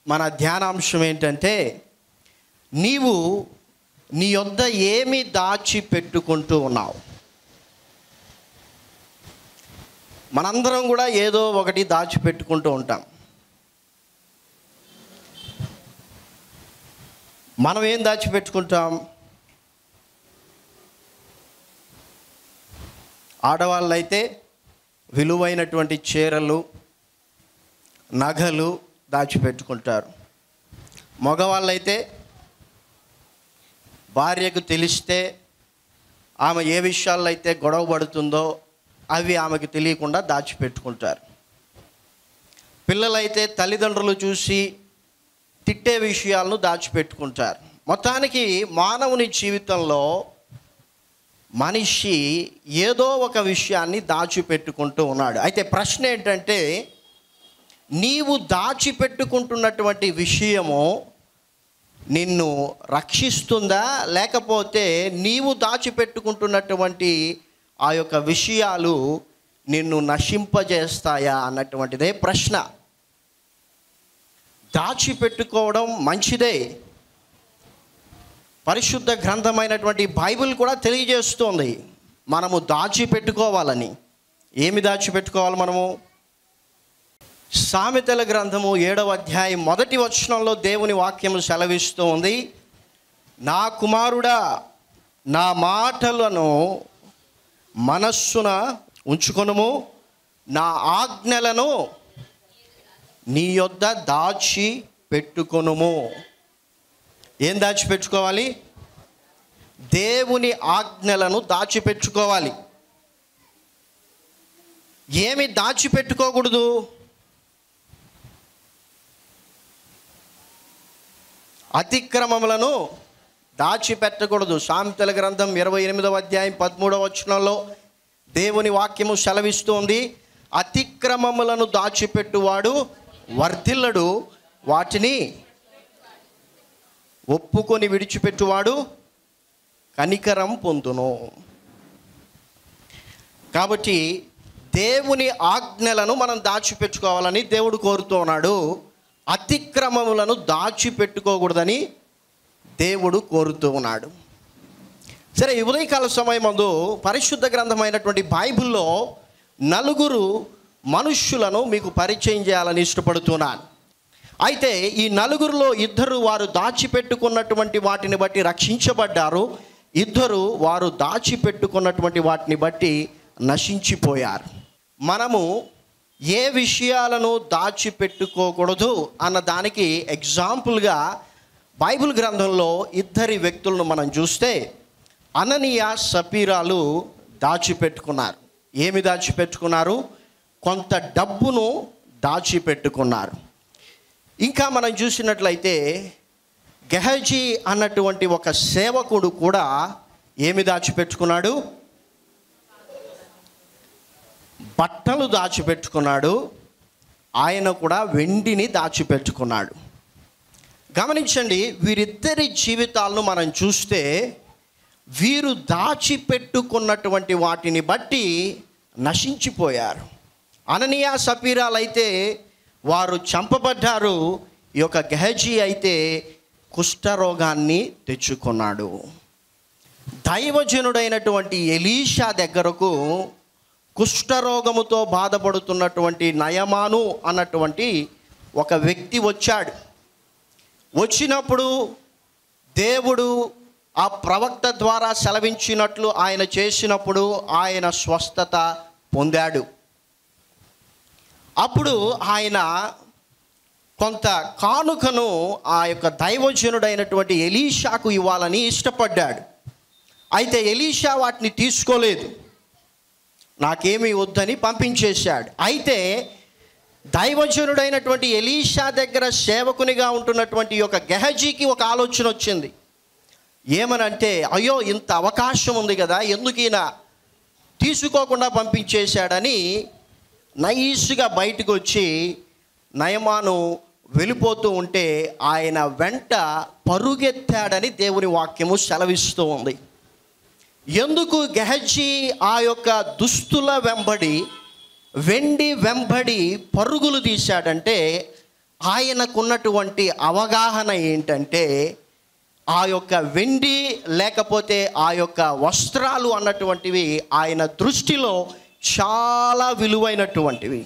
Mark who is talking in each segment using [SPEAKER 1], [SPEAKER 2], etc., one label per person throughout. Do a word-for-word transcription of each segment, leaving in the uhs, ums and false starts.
[SPEAKER 1] మన ధ్యానాంశం ఏంటంటే, నీవు నీ యొద్ద ఏమి దాచి పెట్టుకుంటూ ఉన్నావు? మనందరం కూడా ఏదో ఒకటి దాచిపెట్టుకుంటూ ఉంటాం. మనం ఏం దాచిపెట్టుకుంటాం? ఆడవాళ్ళైతే విలువైనటువంటి చీరలు, నగలు దాచిపెట్టుకుంటారు. మగవాళ్ళైతే భార్యకు తెలిస్తే ఆమె ఏ విషయాల్లో అయితే గొడవ పడుతుందో అవి ఆమెకు తెలియకుండా దాచిపెట్టుకుంటారు. పిల్లలైతే తల్లిదండ్రులు చూసి తిట్టే విషయాలను దాచిపెట్టుకుంటారు. మొత్తానికి మానవుని జీవితంలో మనిషి ఏదో ఒక విషయాన్ని దాచిపెట్టుకుంటూ ఉన్నాడు. అయితే ప్రశ్న ఏంటంటే, నీవు దాచిపెట్టుకుంటున్నటువంటి విషయము నిన్ను రక్షిస్తుందా, లేకపోతే నీవు దాచిపెట్టుకుంటున్నటువంటి ఆ యొక్క విషయాలు నిన్ను నశింపజేస్తాయా అన్నటువంటిదే ప్రశ్న. దాచిపెట్టుకోవడం మంచిదే. పరిశుద్ధ గ్రంథమైనటువంటి బైబిల్ కూడా తెలియజేస్తోంది మనము దాచిపెట్టుకోవాలని. ఏమి దాచిపెట్టుకోవాలి మనము? సామెతల గ్రంథము ఏడవ అధ్యాయం మొదటి వచనంలో దేవుని వాక్యము సెలవిస్తూ ఉంది, నా కుమారుడా, నా మాటలను మనస్సున ఉంచుకొనుము, నా ఆజ్ఞలను నీ యొద్ద దాచి పెట్టుకొనుము. ఏం దాచిపెట్టుకోవాలి? దేవుని ఆజ్ఞలను దాచిపెట్టుకోవాలి. ఏమి దాచిపెట్టుకోకూడదు? అతిక్రమములను దాచిపెట్టకూడదు. సామెతల గ్రంథం ఇరవై ఎనిమిదవ అధ్యాయం పదమూడవ వచనంలో దేవుని వాక్యము సెలవిస్తోంది, అతిక్రమములను దాచిపెట్టువాడు వర్ధిల్లడు, వాటిని ఒప్పుకొని విడిచిపెట్టువాడు కనికరం పొందును. కాబట్టి దేవుని ఆజ్ఞలను మనం దాచిపెట్టుకోవాలని దేవుడు కోరుతూ ఉన్నాడు. అతిక్రమములను దాచిపెట్టుకోకూడదని దేవుడు కోరుతూ ఉన్నాడు. సరే, ఈ ఉదయకాల సమయం ముందు పరిశుద్ధ గ్రంథమైనటువంటి బైబిల్లో నలుగురు మనుష్యులను మీకు పరిచయం చేయాలని ఇష్టపడుతున్నాను. అయితే ఈ నలుగురిలో ఇద్దరు వారు దాచిపెట్టుకున్నటువంటి వాటిని బట్టి రక్షించబడ్డారు, ఇద్దరు వారు దాచిపెట్టుకున్నటువంటి వాటిని బట్టి నశించిపోయారు. మనము ఏ విషయాలను దాచిపెట్టుకోకూడదు అన్న దానికి ఎగ్జాంపుల్గా బైబిల్ గ్రంథంలో ఇద్దరి వ్యక్తులను మనం చూస్తే, అననీయ సపీరాలు దాచిపెట్టుకున్నారు. ఏమి దాచిపెట్టుకున్నారు? కొంత డబ్బును దాచిపెట్టుకున్నారు. ఇంకా మనం చూసినట్లయితే గెహజీ అన్నటువంటి ఒక సేవకుడు కూడా ఏమి దాచిపెట్టుకున్నాడు? బట్టలు దాచిపెట్టుకున్నాడు. ఆయన కూడా వెండిని దాచిపెట్టుకున్నాడు. గమనించండి, వీరిద్దరి జీవితాలను మనం చూస్తే వీరు దాచిపెట్టుకున్నటువంటి వాటిని బట్టి నశించిపోయారు. అననీయ సపీరాలైతే వారు చంపబడ్డారు. ఈ యొక్క గెహజీ అయితే కుష్ఠరోగాన్ని తెచ్చుకున్నాడు. దైవజనుడైనటువంటి ఎలీషా దగ్గరకు కుష్ఠరోగముతో బాధపడుతున్నటువంటి నయమాను అన్నటువంటి ఒక వ్యక్తి వచ్చాడు. వచ్చినప్పుడు దేవుడు ఆ ప్రవక్త ద్వారా సెలవించినట్లు ఆయన చేసినప్పుడు ఆయన స్వస్థత పొందాడు. అప్పుడు ఆయన కొంత కానుకను ఆ యొక్క దైవజనుడైనటువంటి ఎలీషాకు ఇవ్వాలని ఇష్టపడ్డాడు. అయితే ఎలీషా వాటిని తీసుకోలేదు, నాకేమీ వద్దని పంపించేశాడు. అయితే దైవజనుడైనటువంటి ఎలీషా దగ్గర సేవకునిగా ఉంటున్నటువంటి యొక్క గెహజీకి ఒక ఆలోచన వచ్చింది. ఏమనంటే, అయ్యో ఇంత అవకాశం ఉంది కదా, ఎందుకు ఈయన తీసుకోకుండా పంపించేశాడని నైస్గా బయటకు వచ్చి నయమాను వెళ్ళిపోతూ ఉంటే ఆయన వెంట పరుగెత్తాడని దేవుని వాక్యము సెలవిస్తూ ఉంది. ఎందుకు గెహజీ ఆ యొక్క దుస్తుల వెంబడి, వెండి వెంబడి పరుగులు తీశాడంటే, ఆయనకున్నటువంటి అవగాహన ఏంటంటే ఆ యొక్క వెండి లేకపోతే ఆ యొక్క వస్త్రాలు అన్నటువంటివి ఆయన దృష్టిలో చాలా విలువైనటువంటివి.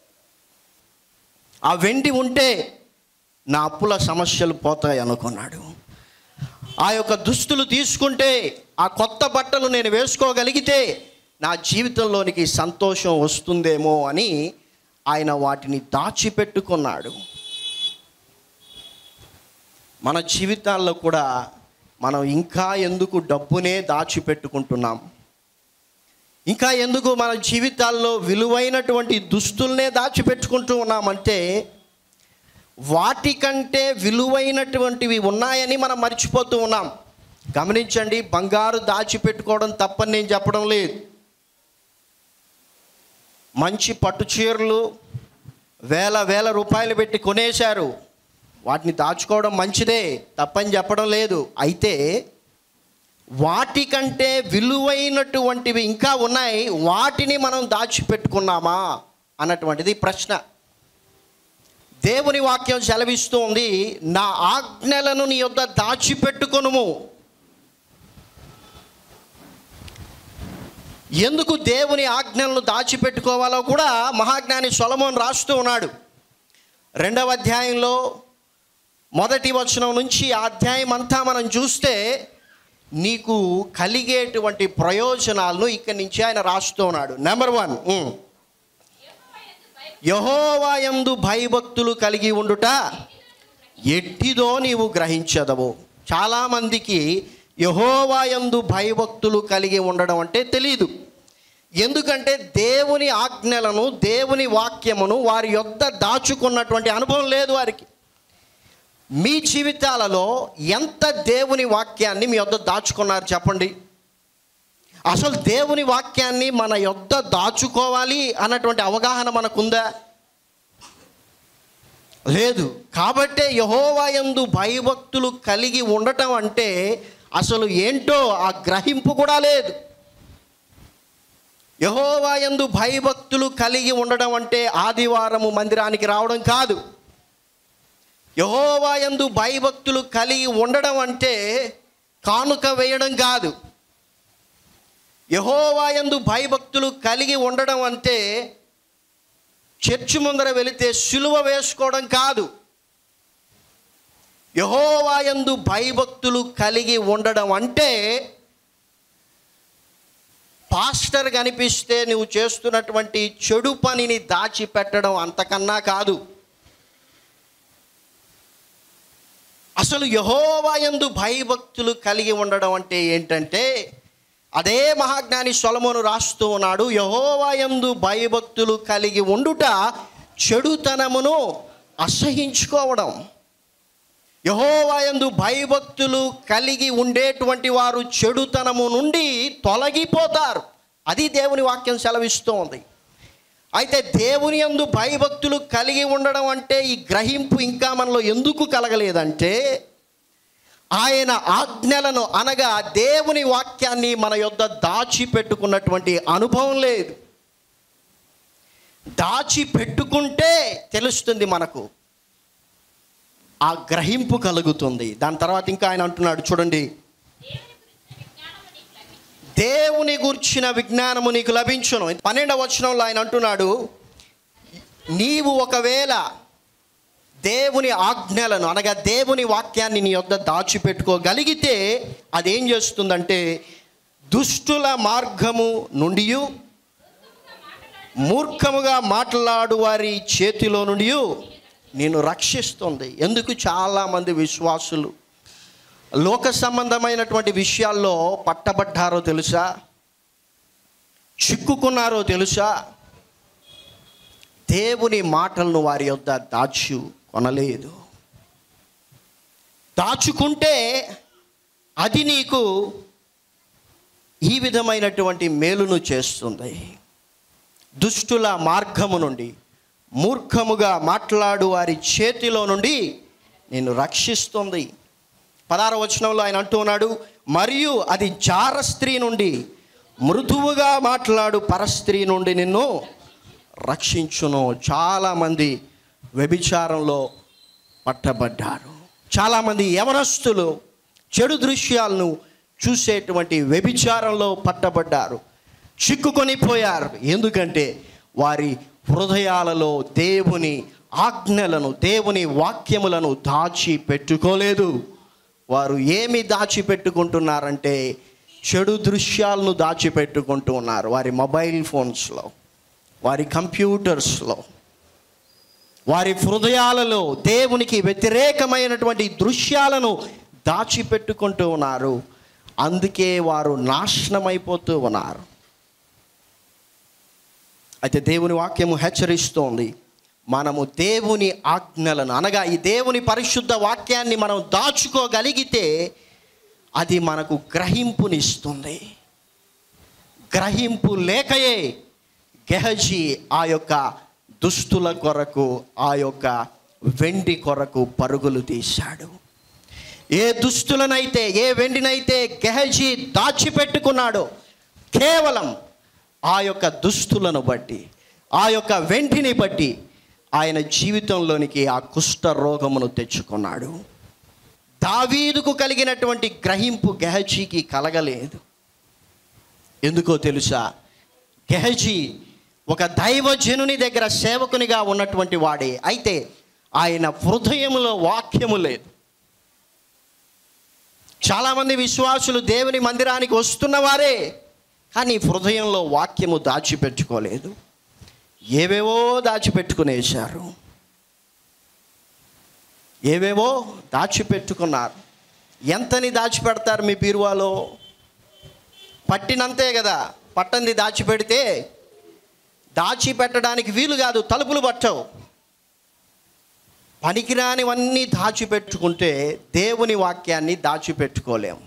[SPEAKER 1] ఆ వెండి ఉంటే నా అప్పుల సమస్యలు పోతాయి అనుకున్నాడు. ఆ యొక్క దుస్తులు తీసుకుంటే, ఆ కొత్త బట్టలు నేను వేసుకోగలిగితే నా జీవితంలోనికి సంతోషం వస్తుందేమో అని ఆయన వాటిని దాచిపెట్టుకున్నాడు. మన జీవితాల్లో కూడా మనం ఇంకా ఎందుకు డబ్బునే దాచిపెట్టుకుంటున్నాం? ఇంకా ఎందుకు మన జీవితాల్లో విలువైనటువంటి దుస్తుల్నే దాచిపెట్టుకుంటూ ఉన్నామంటే వాటికంటే విలువైనటువంటివి ఉన్నాయని మనం మర్చిపోతూ ఉన్నాం. గమనించండి, బంగారు దాచిపెట్టుకోవడం తప్పని నేను చెప్పడం లేదు. మంచి పట్టు చీరలు వేల వేల రూపాయలు పెట్టి కొనేశారు, వాటిని దాచుకోవడం మంచిదే, తప్పని చెప్పడం లేదు. అయితే వాటికంటే విలువైనటువంటివి ఇంకా ఉన్నాయి, వాటిని మనం దాచిపెట్టుకున్నామా అన్నటువంటిది ప్రశ్న. దేవుని వాక్యం సెలవిస్తూ ఉంది, నా ఆజ్ఞలను నీ యొద్ద దాచిపెట్టుకొనుము. ఎందుకు దేవుని ఆజ్ఞలను దాచిపెట్టుకోవాలో కూడా మహాజ్ఞాని సొలొమోను రాస్తూ ఉన్నాడు. రెండవ అధ్యాయంలో మొదటి వచనం నుంచి ఆ అధ్యాయం అంతా మనం చూస్తే నీకు కలిగేటువంటి ప్రయోజనాలను ఇక్కడి నుంచి ఆయన రాస్తూ ఉన్నాడు. నెంబర్ వన్, యెహోవా యందు భయభక్తులు కలిగి ఉండుట ఎట్టిదో నీవు గ్రహించదవు. చాలామందికి యెహోవా యందు భయభక్తులు కలిగి ఉండడం అంటే తెలియదు. ఎందుకంటే దేవుని ఆజ్ఞలను, దేవుని వాక్యమును వారి యొద్ద దాచుకున్నటువంటి అనుభవం లేదు వారికి. మీ జీవితాలలో ఎంత దేవుని వాక్యాన్ని మీ యొద్ద దాచుకున్నారు చెప్పండి? అసలు దేవుని వాక్యాన్ని మన యొద్ద దాచుకోవాలి అన్నటువంటి అవగాహన మనకుందా? లేదు. కాబట్టే యెహోవా యందు భయభక్తులు కలిగి ఉండటం అంటే అసలు ఏంటో ఆ గ్రహింపు కూడా లేదు. యెహోవా యందు భయభక్తులు కలిగి ఉండడం అంటే ఆదివారము మందిరానికి రావడం కాదు. యెహోవా యందు భయభక్తులు కలిగి ఉండడం అంటే కానుక వేయడం కాదు. యెహోవా యందు భయభక్తులు కలిగి ఉండడం అంటే చర్చి ముందర వెళితే సిలువ వేసుకోవడం కాదు. యెహోవా యందు భయభక్తులు కలిగి ఉండడం అంటే పాస్టర్ కనిపిస్తే నువ్వు చేస్తున్నటువంటి చెడు పనిని దాచిపెట్టడం అంతకన్నా కాదు. అసలు యెహోవా యందు భయభక్తులు కలిగి ఉండడం అంటే ఏంటంటే అదే మహాజ్ఞాని సొలొమోను రాస్తూ ఉన్నాడు, యెహోవా యందు భయభక్తులు కలిగి ఉండుట చెడుతనమును అసహించుకోవడం. యెహోవా యందు భయభక్తులు కలిగి ఉండేటువంటి వారు చెడుతనము నుండి తొలగిపోతారు. అది దేవుని వాక్యం సెలవిస్తూ ఉంది. అయితే దేవుని యందు భయభక్తులు కలిగి ఉండడం అంటే ఈ గ్రహింపు ఇంకా మనలో ఎందుకు కలగలేదంటే ఆయన ఆజ్ఞలను అనగా దేవుని వాక్యాన్ని మన యొద్ద దాచిపెట్టుకున్నటువంటి అనుభవం లేదు. దాచిపెట్టుకుంటే తెలుస్తుంది మనకు, ఆ గ్రహింపు కలుగుతుంది. దాని తర్వాత ఇంకా ఆయన అంటున్నాడు చూడండి, దేవుని గూర్చిన విజ్ఞానము నీకు లభించును. పన్నెండవ వచనంలో ఆయన అంటున్నాడు, నీవు ఒకవేళ దేవుని ఆజ్ఞలను అనగా దేవుని వాక్యాన్ని నీ యొద్ద దాచిపెట్టుకోగలిగితే అదేం చేస్తుందంటే దుష్టుల మార్గము నుండి, మూర్ఖముగా మాట్లాడు వారి చేతిలో నుండి నేను రక్షిస్తుంది. ఎందుకు చాలామంది విశ్వాసులు లోక సంబంధమైనటువంటి విషయాల్లో పట్టబడ్డారో తెలుసా? చిక్కుకున్నారో తెలుసా? దేవుని మాటలను వారి యొద్ద దాచు కొనలేదు. దాచుకుంటే అది నీకు ఈ విధమైనటువంటి మేలును చేస్తుంది. దుష్టుల మార్గము నుండి, మూర్ఖముగా మాట్లాడు వారి చేతిలో నుండి నేను రక్షిస్తుంది. పదహారవ వచనంలో ఆయన అంటూ ఉన్నాడు, మరియు అది జార స్త్రీ నుండి, మృదువుగా మాట్లాడు పరస్త్రీ నుండి నిన్ను రక్షించును. చాలామంది వ్యభిచారంలో పట్టబడ్డారు. చాలామంది యవనస్తులు చెడు దృశ్యాలను చూసేటువంటి వ్యభిచారంలో పట్టబడ్డారు, చిక్కుకొని పోయారు. ఎందుకంటే వారి హృదయాలలో దేవుని ఆజ్ఞలను, దేవుని వాక్యములను దాచి పెట్టుకోలేదు. వారు ఏమి దాచిపెట్టుకుంటున్నారంటే చెడు దృశ్యాలను దాచిపెట్టుకుంటూ ఉన్నారు. వారి మొబైల్ ఫోన్స్లో, వారి కంప్యూటర్స్లో, వారి హృదయాలలో దేవునికి వ్యతిరేకమైనటువంటి దృశ్యాలను దాచిపెట్టుకుంటూ ఉన్నారు. అందుకే వారు నాశనమైపోతూ ఉన్నారు. అయితే దేవుని వాక్యము హెచ్చరిస్తోంది, మనము దేవుని ఆజ్ఞలను అనగా ఈ దేవుని పరిశుద్ధ వాక్యాన్ని మనం దాచుకోగలిగితే అది మనకు గ్రహింపునిస్తుంది. గ్రహింపు లేకయే గెహజీ ఆ యొక్క దుస్తుల కొరకు, ఆ యొక్క వెండి కొరకు పరుగులు తీశాడు. ఏ దుస్తులనైతే, ఏ వెండినైతే గెహజీ దాచిపెట్టుకున్నాడో కేవలం ఆ యొక్క దుస్తులను బట్టి, ఆ యొక్క వెండిని బట్టి ఆయన జీవితంలోనికి ఆ కుష్ఠ రోగమును తెచ్చుకున్నాడు. దావీదుకు కలిగినటువంటి గ్రహింపు గెహజీకి కలగలేదు. ఎందుకో తెలుసా? గెహజీ ఒక దైవజనుని దగ్గర సేవకునిగా ఉన్నటువంటి వాడే, అయితే ఆయన హృదయంలో వాక్యము లేదు. చాలామంది విశ్వాసులు దేవుని మందిరానికి వస్తున్నవారే, కానీ హృదయంలో వాక్యము దాచిపెట్టుకోలేదు. ఏవేవో దాచిపెట్టుకునేశారు, ఏవేవో దాచిపెట్టుకున్నారు. ఎంతని దాచిపెడతారు మీ బీరువాలో? పట్టినంతే కదా. పట్టంది దాచిపెడితే దాచిపెట్టడానికి వీలు కాదు, తలుపులు పట్టవు. పనికిరానివన్నీ దాచిపెట్టుకుంటే దేవుని వాక్యాన్ని దాచిపెట్టుకోలేము.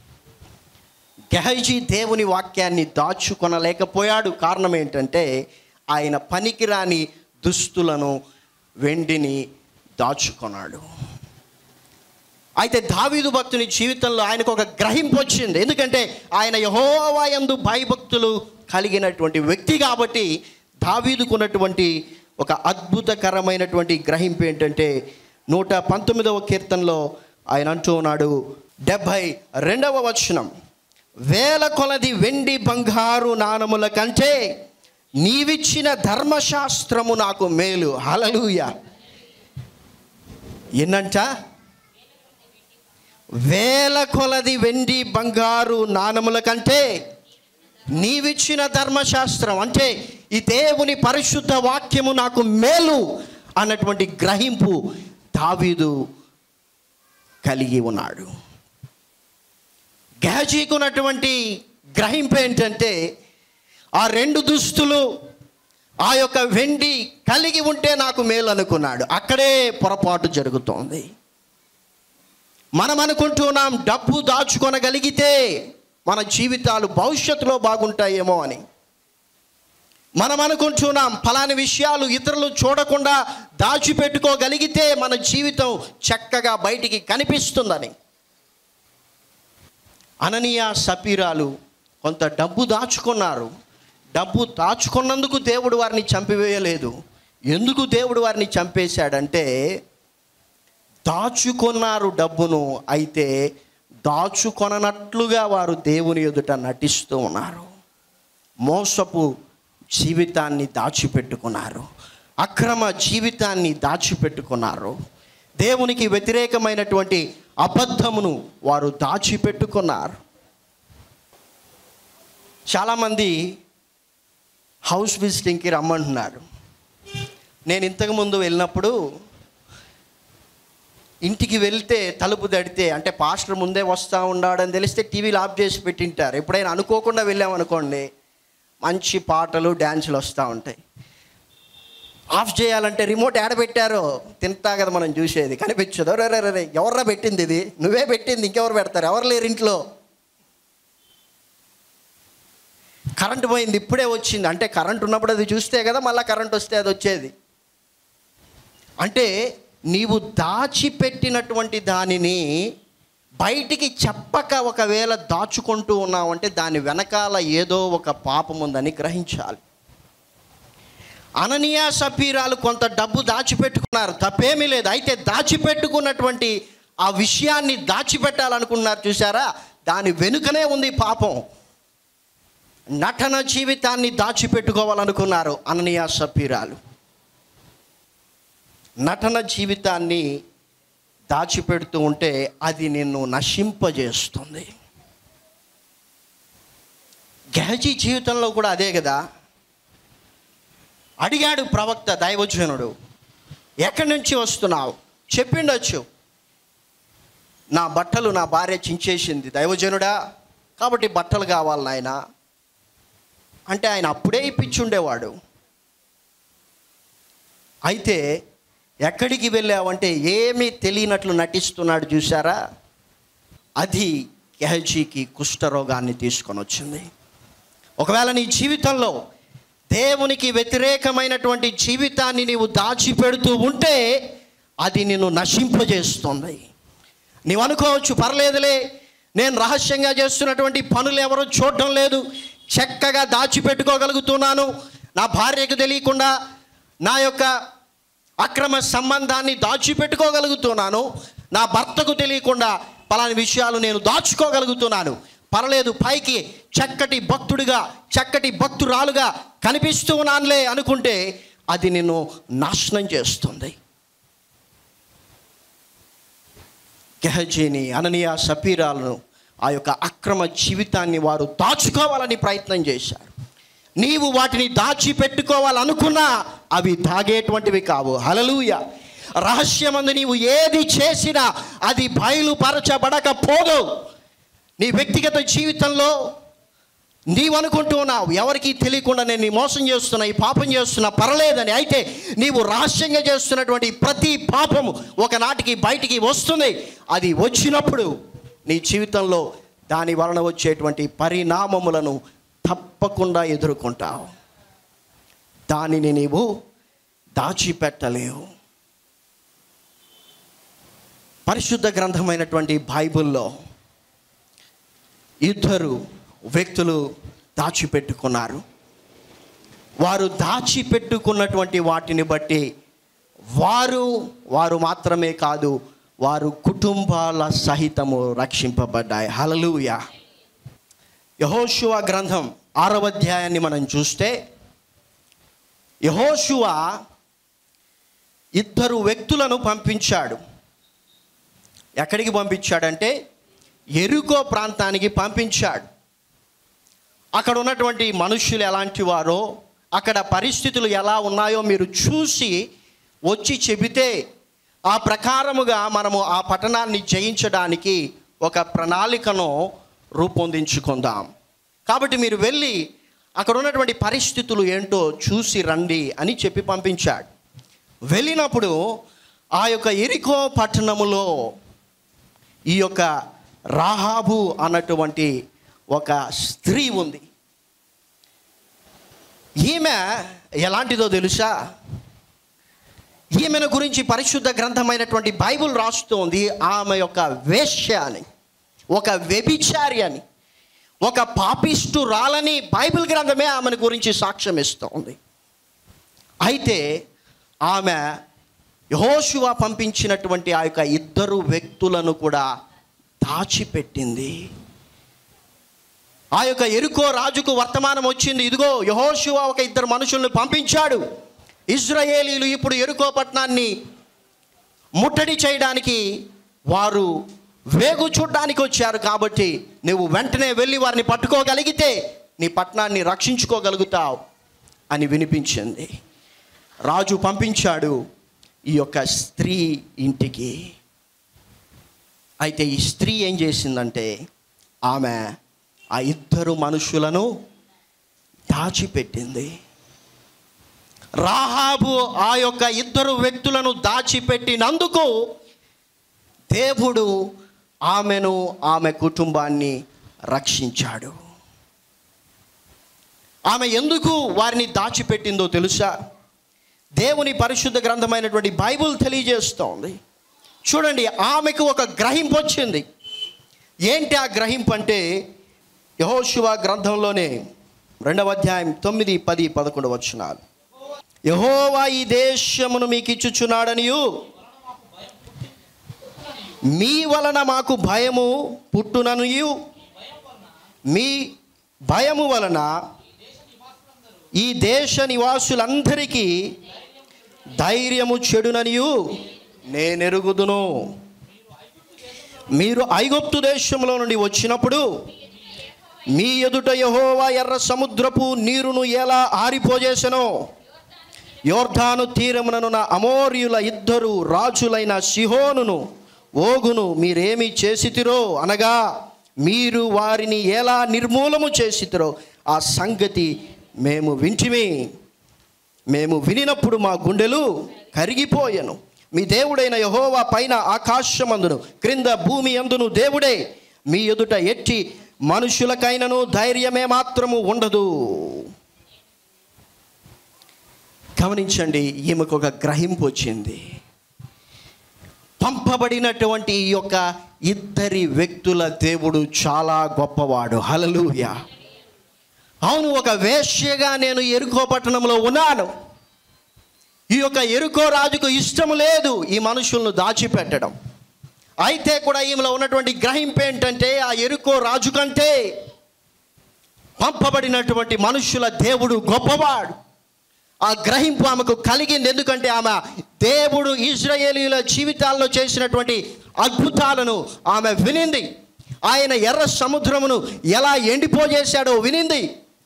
[SPEAKER 1] గెహజీ దేవుని వాక్యాన్ని దాచుకొనలేకపోయాడు. కారణం ఏంటంటే ఆయన పనికిరాని దుస్తులను, వెండిని దాచుకున్నాడు. అయితే దావీదు భక్తుని జీవితంలో ఆయనకు ఒక గ్రహింపు వచ్చింది. ఎందుకంటే ఆయన యెహోవా యందు భయభక్తులు కలిగినటువంటి వ్యక్తి కాబట్టి దావీదుకున్నటువంటి ఒక అద్భుతకరమైనటువంటి గ్రహింపు ఏంటంటే నూట పంతొమ్మిదవ కీర్తనలో ఆయన అంటూ ఉన్నాడు, డెబ్భై రెండవ వచనం, వేల కొలది వెండి బంగారు నాణముల కంటే నీవిచ్చిన ధర్మశాస్త్రము నాకు మేలు. హల్లెలూయా. ఎన్నంట? వేల కొలది వెండి బంగారు నాణముల కంటే నీవిచ్చిన ధర్మశాస్త్రం, అంటే ఈ దేవుని పరిశుద్ధ వాక్యము నాకు మేలు అన్నటువంటి గ్రహింపు దావీదు కలిగి ఉన్నాడు. గెహజీకు ఉన్నటువంటి గ్రహింపు ఏంటంటే ఆ రెండు దుస్తులు, ఆ యొక్క వెండి కలిగి ఉంటే నాకు మేలు అనుకున్నాడు. అక్కడే పొరపాటు జరుగుతోంది. మనం అనుకుంటున్నాం డబ్బు దాచుకొనగలిగితే మన జీవితాలు భవిష్యత్తులో బాగుంటాయేమో అని. మనం అనుకుంటున్నాం ఫలాని విషయాలు ఇతరులు చూడకుండా దాచిపెట్టుకోగలిగితే మన జీవితం చక్కగా బయటికి కనిపిస్తుందని. అననీయ సపీరాలు కొంత డబ్బు దాచుకున్నారు. డబ్బు దాచుకున్నందుకు దేవుడు వారిని చంపివేయలేదు. ఎందుకు దేవుడు వారిని చంపేశాడంటే దాచుకున్నారు డబ్బును, అయితే దాచుకొననట్లుగా వారు దేవుని ఎదుట నటిస్తూ ఉన్నారు. మోసపు జీవితాన్ని దాచిపెట్టుకున్నారు, అక్రమ జీవితాన్ని దాచిపెట్టుకున్నారు, దేవునికి వ్యతిరేకమైనటువంటి అబద్ధమును వారు దాచిపెట్టుకున్నారు. చాలామంది హౌస్ విజిటింగ్కి రమ్మంటున్నారు. నేను ఇంతకుముందు వెళ్ళినప్పుడు ఇంటికి వెళ్తే తలుపు తడితే, అంటే పాస్టర్ ముందే వస్తూ ఉన్నాడని తెలిస్తే టీవీలు ఆఫ్ చేసి పెట్టింటారు. ఎప్పుడైనా అనుకోకుండా వెళ్ళామనుకోండి, మంచి పాటలు, డ్యాన్సులు వస్తూ ఉంటాయి. ఆఫ్ చేయాలంటే రిమోట్ యాడ పెట్టారో తింటా కదా మనం చూసేది, కనిపించదు. రే రే రే ఎవర్రా పెట్టింది ఇది? నువ్వే పెట్టింది, ఇంకెవరు పెడతారు? ఎవరు లేరు ఇంట్లో. కరెంటు పోయింది, ఇప్పుడే వచ్చింది అంటే కరెంట్ ఉన్నప్పుడు అది చూస్తే కదా మళ్ళీ కరెంట్ వస్తే అది వచ్చేది. అంటే నీవు దాచిపెట్టినటువంటి దానిని బయటికి చెప్పక ఒకవేళ దాచుకుంటూ ఉన్నావంటే దాని వెనకాల ఏదో ఒక పాపం ఉందని గ్రహించాలి. అననీయ సప్పీరాలు కొంత డబ్బు దాచిపెట్టుకున్నారు, తప్పేమీ లేదు. అయితే దాచిపెట్టుకున్నటువంటి ఆ విషయాన్ని దాచిపెట్టాలనుకున్నారు చూసారా, దాని వెనుకనే ఉంది పాపం. నటన జీవితాన్ని దాచిపెట్టుకోవాలనుకున్నారు అననీయ సప్పీరాలు. నటన జీవితాన్ని దాచిపెడుతూ ఉంటే అది నిన్ను నశింపజేస్తుంది. గెహజీ జీవితంలో కూడా అదే కదా. అడిగాడు ప్రవక్త దైవజనుడు, ఎక్కడి నుంచి వస్తున్నావు? చెప్పిండొచ్చు, నా బట్టలు నా భార్య చించేసింది దైవజనుడా, కాబట్టి బట్టలు కావాలి నాయన అంటే ఆయన అప్పుడే ఇప్పించుండేవాడు. అయితే ఎక్కడికి వెళ్ళావంటే ఏమీ తెలియనట్లు నటిస్తున్నాడు చూసారా, అది గెహజీకి కుష్ఠరోగాన్ని తీసుకొని వచ్చింది. ఒకవేళ నీ జీవితంలో దేవునికి వ్యతిరేకమైనటువంటి జీవితాన్ని నీవు దాచిపెడుతూ ఉంటే అది నిన్ను నశింపజేస్తుంది. నీవు అనుకోవచ్చు, పర్లేదులే, నేను రహస్యంగా చేస్తున్నటువంటి పనులు ఎవరూ చూడటం లేదు, చక్కగా దాచిపెట్టుకోగలుగుతున్నాను, నా భార్యకు తెలియకుండా నా యొక్క అక్రమ సంబంధాన్ని దాచిపెట్టుకోగలుగుతున్నాను, నా భర్తకు తెలియకుండా పలాని విషయాలు నేను దాచుకోగలుగుతున్నాను, పర్లేదు, పైకి చక్కటి భక్తుడిగా చక్కటి భక్తురాలుగా కనిపిస్తూ ఉన్నానులే అనుకుంటే అది నిన్ను నాశనం చేస్తుంది. గెహజీని, అననీయ సప్పీరాలను ఆ యొక్క అక్రమ జీవితాన్ని వారు దాచుకోవాలని ప్రయత్నం చేశారు. నీవు వాటిని దాచిపెట్టుకోవాలనుకున్నా అవి దాగేటువంటివి కావు. హల్లెలూయా. రహస్యమందు నీవు ఏది చేసినా అది బయలుపరచబడకపోదు. నీ వ్యక్తిగత జీవితంలో నీవు అనుకుంటూ ఉన్నావు, ఎవరికి తెలియకుండా నేను నీ మోసం చేస్తున్నా, ఈ పాపం చేస్తున్నా, పర్లేదని. అయితే నీవు రహస్యంగా చేస్తున్నటువంటి ప్రతి పాపము ఒకనాటికి బయటికి వస్తుంది. అది వచ్చినప్పుడు నీ జీవితంలో దాని వలన వచ్చేటువంటి పరిణామములను తప్పకుండా ఎదుర్కొంటావు. దానిని నీవు దాచిపెట్టలేవు. పరిశుద్ధ గ్రంథమైనటువంటి బైబిల్లో ఇద్దరు వ్యక్తులు దాచిపెట్టుకున్నారు. వారు దాచిపెట్టుకున్నటువంటి వాటిని బట్టి వారు వారు మాత్రమే కాదు, వారు కుటుంబాల సహితము రక్షింపబడ్డాయి. హల్లెలూయా. యెహోషువ గ్రంథం ఆరవ అధ్యాయాన్ని మనం చూస్తే, యెహోషువ ఇద్దరు వ్యక్తులను పంపించాడు. ఎక్కడికి పంపించాడంటే యెరికో ప్రాంతానికి పంపించాడు. అక్కడ ఉన్నటువంటి మనుషులు ఎలాంటి వారో, అక్కడ పరిస్థితులు ఎలా ఉన్నాయో మీరు చూసి వచ్చి చెబితే ఆ ప్రకారముగా మనము ఆ పట్టణాన్ని జయించడానికి ఒక ప్రణాళికను రూపొందించుకుందాం. కాబట్టి మీరు వెళ్ళి అక్కడ ఉన్నటువంటి పరిస్థితులు ఏంటో చూసి రండి అని చెప్పి పంపించాడు. వెళ్ళినప్పుడు ఆ యొక్క యెరికో పట్టణములో ఈ యొక్క రాహాబు అన్నటువంటి ఒక స్త్రీ ఉంది. ఈమె ఎలాంటిదో తెలుసా? ఈమెను గురించి పరిశుద్ధ గ్రంథమైనటువంటి బైబిల్ రాస్తోంది, ఆమె యొక్క వేశ్య అని, ఒక వ్యభిచారి అని, ఒక పాపిష్టురాలని బైబిల్ గ్రంథమే ఆమెను గురించి సాక్ష్యం ఇస్తోంది. అయితే ఆమె యెహోషువ పంపించినటువంటి ఆ యొక్క ఇద్దరు వ్యక్తులను కూడా దాచిపెట్టింది. ఆ యొక్క యెరికో రాజుకు వర్తమానం వచ్చింది, ఇదిగో యెహోషువ ఒక ఇద్దరు మనుషులను పంపించాడు, ఇశ్రాయేలీయులు ఇప్పుడు యెరికో పట్టణాన్ని ముట్టడి చేయడానికి వారు వేగు చూడడానికి వచ్చారు, కాబట్టి నువ్వు వెంటనే వెళ్ళి వారిని పట్టుకోగలిగితే నీ పట్టణాన్ని రక్షించుకోగలుగుతావు అని వినిపించింది. రాజు పంపించాడు ఈ యొక్క స్త్రీ ఇంటికి. అయితే ఈ స్త్రీ ఏం చేసిందంటే ఆమె ఆ ఇద్దరు మనుషులను దాచిపెట్టింది. రాహాబు ఆ యొక్క ఇద్దరు వ్యక్తులను దాచిపెట్టినందుకు దేవుడు ఆమెను ఆమె కుటుంబాన్ని రక్షించాడు. ఆమె ఎందుకు వారిని దాచిపెట్టిందో తెలుసా? దేవుని పరిశుద్ధ గ్రంథమైనటువంటి బైబిల్ తెలియజేస్తోంది. చూడండి, ఆమెకు ఒక గ్రహింపు వచ్చింది. ఏంటి ఆ గ్రహింపు అంటే, యెహోషువ గ్రంథంలోనే రెండవ అధ్యాయం తొమ్మిది పది పదకొండు వచనాలు. యెహోవా ఈ దేశమును మీకు ఇచ్చుచున్నాడనియు మీ వలన మాకు భయము పుట్టుననియు మీ భయము వలన ఈ దేశ నివాసులందరికీ ధైర్యము చెడుననియు నేనెరుగుదును. మీరు ఐగుప్తు దేశంలో నుండి వచ్చినప్పుడు మీ ఎదుట యెహోవా ఎర్ర సముద్రపు నీరును ఎలా ఆరిపోజేసెనో, యోర్దాను తీరముననున్న అమోరీయుల ఇద్దరు రాజులైన సిహోనును ఓగును మీరేమి చేసితిరో, అనగా మీరు వారిని ఎలా నిర్మూలము చేసితిరో ఆ సంగతి మేము వింటిమి. మేము వినినప్పుడు మా గుండెలు కరిగిపోయెను. మీ దేవుడైన యెహోవా పైన ఆకాశమందును క్రింద భూమి అందును దేవుడే. మీ ఎదుట ఎట్టి మనుషులకైనను ధైర్యమే మాత్రము ఉండదు. గమనించండి, ఈమెకు ఒక గ్రహింపు వచ్చింది. పంపబడినటువంటి ఈ యొక్క ఇద్దరి వ్యక్తుల దేవుడు చాలా గొప్పవాడు. హల్లెలూయా. అవును, ఒక వేశ్యగా నేను యెరికో పట్టణంలో ఉన్నాను. ఈ యొక్క యెరికో రాజుకు ఇష్టం లేదు ఈ మనుషులను దాచిపెట్టడం. అయితే కూడా ఈమెలో ఉన్నటువంటి గ్రహింపు ఏంటంటే, ఆ యెరికో రాజు కంటే పంపబడినటువంటి మనుషుల దేవుడు గొప్పవాడు. ఆ గ్రహింపు ఆమెకు కలిగింది. ఎందుకంటే ఆమె దేవుడు ఇశ్రాయేలీయుల జీవితాల్లో చేసినటువంటి అద్భుతాలను ఆమె వినింది. ఆయన ఎర్ర సముద్రమును ఎలా ఎండిపోజేశాడో వినింది.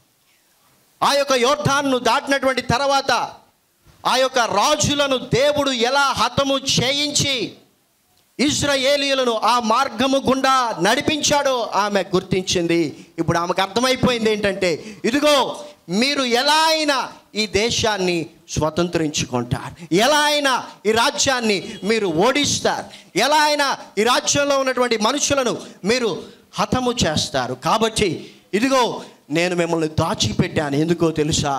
[SPEAKER 1] ఆ యొక్క యోర్దానును దాటినటువంటి తర్వాత ఆ యొక్క రాజులను దేవుడు ఎలా హతము చేయించి ఇశ్రాయేలీయులను ఆ మార్గము గుండా నడిపించాడో ఆమె గుర్తించింది. ఇప్పుడు ఆమెకు అర్థమైపోయింది ఏంటంటే, ఇదిగో మీరు ఎలా అయినా ఈ దేశాన్ని స్వతంత్రించుకుంటారు, ఎలా అయినా ఈ రాజ్యాన్ని మీరు ఓడిస్తారు, ఎలా అయినా ఈ రాజ్యంలో ఉన్నటువంటి మనుషులను మీరు హతము చేస్తారు. కాబట్టి ఇదిగో నేను మిమ్మల్ని దాచిపెట్టాను. ఎందుకో తెలుసా?